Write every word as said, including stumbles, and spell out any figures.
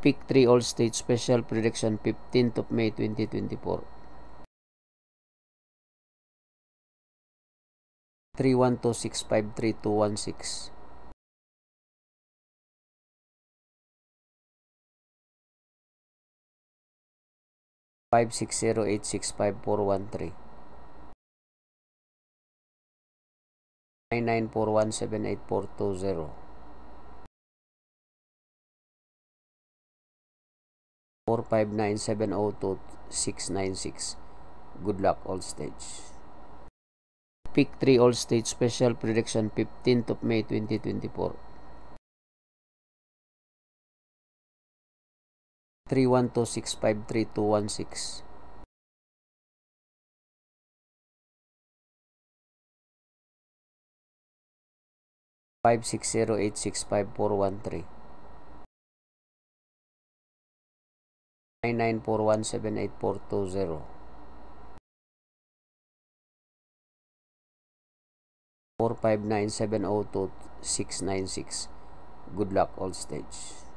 Pick three All-State Special Prediction fifteenth of May twenty twenty-four. three one two six five three two one six. five six zero eight six five four one three. nine nine four one seven eight four two zero. four five nine seven zero two six nine six. Good luck all stage. Pick three All-State Special Prediction fifteenth of May twenty twenty-four. three one two six five three two one six. five six zero eight six five four one three. nine nine four one seven eight four two zero. four five nine seven zero two six nine six. Good luck all stage.